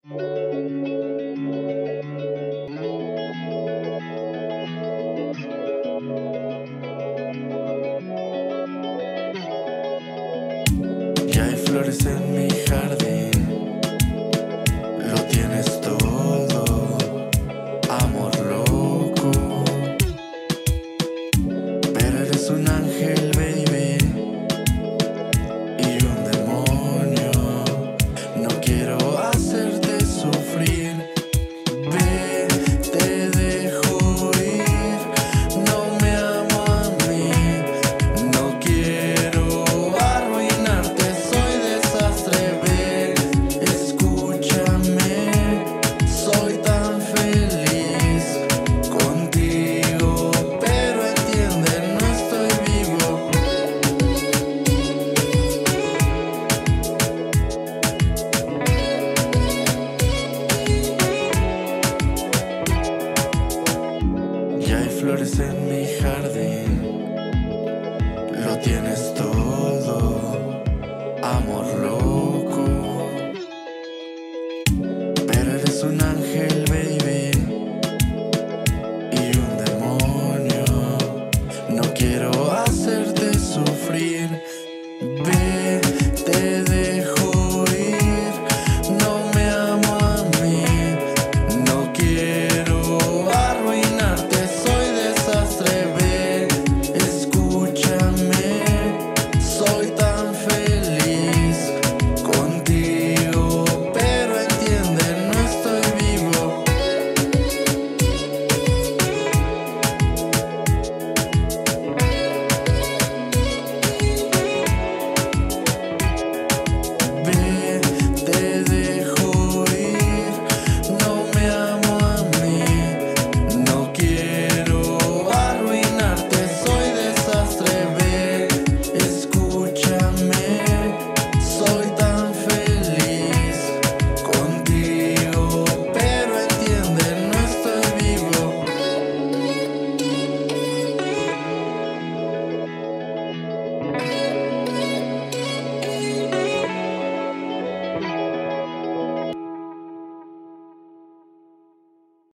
Ya hay flores en mi jardín, lo tienes todo, amor loco. Pero eres un ángel, baby, y un demonio. No quiero hacerte sufrir. Ve, te dejo ir. No me amo a mí. No quiero arruinarte, soy desastre. Ve, escúchame. Soy tan feliz contigo, pero entiende, no estoy vivo. Ya hay flores en mi jardín, lo tienes todo, amor loco.